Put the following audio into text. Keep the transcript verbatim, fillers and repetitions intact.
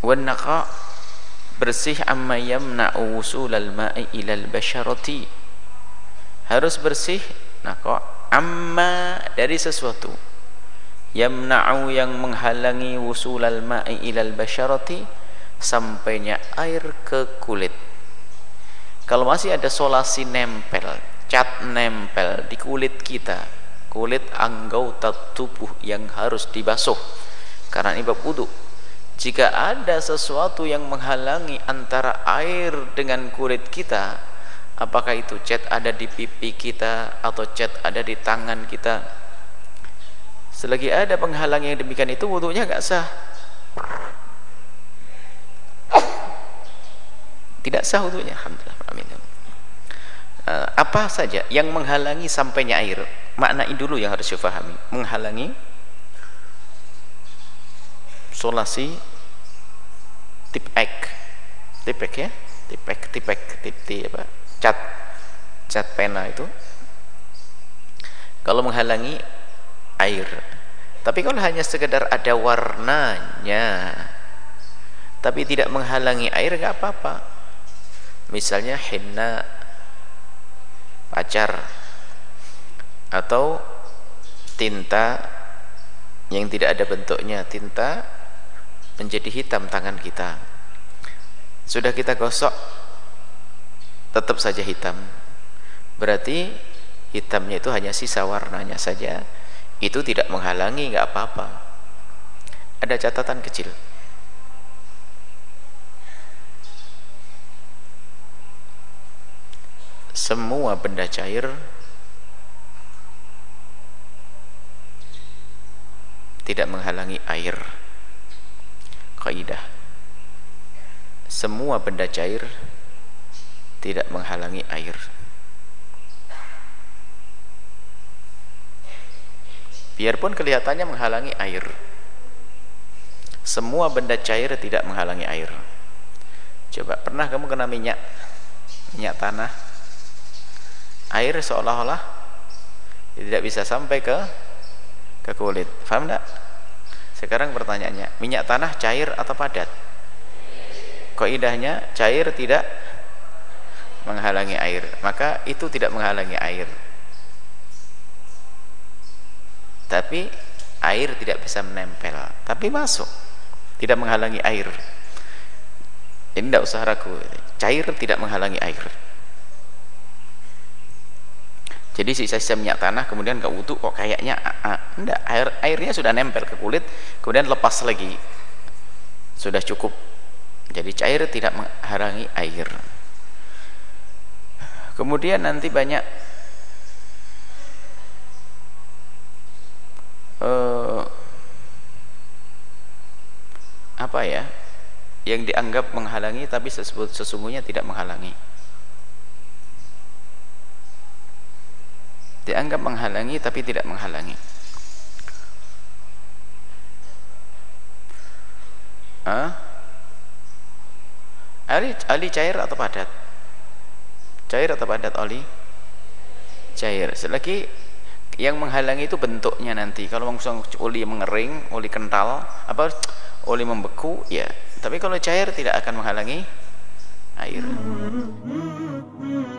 wan naqa bersih amma yamna'u wusulal ma'i ilal basharati, harus bersih naqa amma dari sesuatu yamna'u yang menghalangi wusulal ma'i ilal basharati, sampainya air ke kulit. Kalau masih ada solasi nempel, cat nempel di kulit kita, kulit anggota tubuh yang harus dibasuh karena ini bab wudu, jika ada sesuatu yang menghalangi antara air dengan kulit kita, apakah itu cat ada di pipi kita atau cat ada di tangan kita, selagi ada penghalang yang demikian itu wudunya nggak sah, tidak sah wudunya. Alhamdulillah. Amin. Uh, apa saja yang menghalangi sampainya air, maknai dulu yang harus difahami. Menghalangi solasi tipek, tipek ya, tipek, tipek, tipti apa, cat, cat pena itu. Kalau menghalangi air, tapi kalau hanya sekedar ada warnanya, tapi tidak menghalangi air, nggak apa-apa. Misalnya henna pacar atau tinta yang tidak ada bentuknya, tinta menjadi hitam tangan kita, sudah kita gosok tetap saja hitam, berarti hitamnya itu hanya sisa warnanya saja, itu tidak menghalangi, nggak apa-apa. Ada catatan kecil, semua benda cair tidak menghalangi air. Kaidah, semua benda cair tidak menghalangi air. Biarpun kelihatannya menghalangi air, semua benda cair tidak menghalangi air. Coba, pernah kamu kena minyak, minyak tanah, air seolah-olah tidak bisa sampai ke ke kulit, paham enggak? Sekarang pertanyaannya, minyak tanah cair atau padat? Kaidahnya cair tidak menghalangi air, maka itu tidak menghalangi air. Tapi air tidak bisa menempel, tapi masuk, tidak menghalangi air. Ini tidak usah ragu, cair tidak menghalangi air. Jadi sisa-sisa minyak tanah kemudian gak wudu kok kayaknya ah, enggak, air airnya sudah nempel ke kulit, kemudian lepas lagi, sudah cukup. Jadi cair tidak menghalangi air. Kemudian nanti banyak uh, apa ya yang dianggap menghalangi tapi sesungguhnya tidak menghalangi. Dianggap menghalangi tapi tidak menghalangi. Hah? Ali, ali cair atau padat? Cair atau padat oli? Cair. Selagi yang menghalangi itu bentuknya nanti. Kalau langsung oli mengering, oli kental, apa oli membeku, ya. Tapi kalau cair tidak akan menghalangi air.